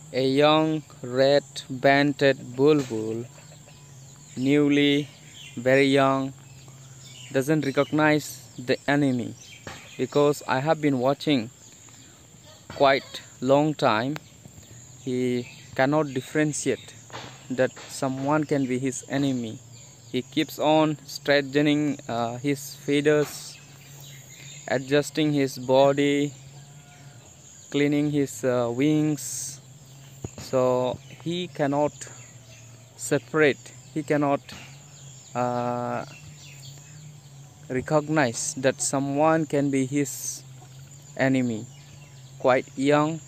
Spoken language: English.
A young red-banded bulbul, newly very young, doesn't recognize the enemy because I have been watching quite long time. He cannot differentiate that someone can be his enemy. He keeps on straightening his feathers, adjusting his body, cleaning his wings, so he cannot separate, he cannot uh, recognize that someone can be his enemy. Quite young.